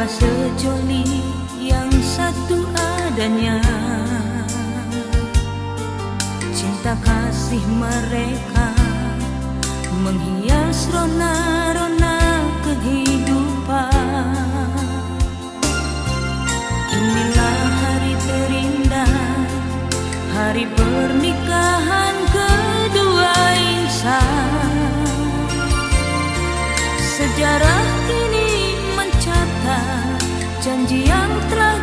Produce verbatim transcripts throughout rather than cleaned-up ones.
Dua sejoli yang satu adanya, cinta kasih mereka menghias rona-rona kehidupan. Inilah hari terindah, hari pernikahan kedua insan. Sejarah ini mencatat janji yang telah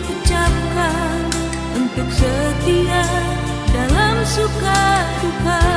diucapkan untuk setia dalam suka duka.